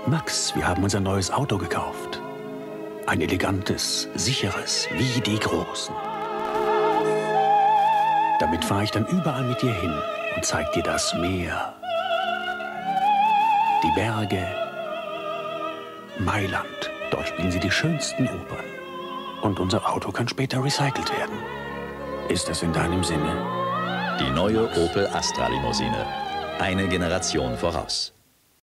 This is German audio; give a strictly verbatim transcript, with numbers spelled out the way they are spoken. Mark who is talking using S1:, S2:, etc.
S1: Max, wir haben unser neues Auto gekauft. Ein elegantes, sicheres, wie die Großen. Damit fahre ich dann überall mit dir hin und zeig dir das Meer, die Berge, Mailand. Dort spielen sie die schönsten Opern. Und unser Auto kann später recycelt werden. Ist das in deinem Sinne?
S2: Die neue Opel Astra Limousine. Eine Generation voraus.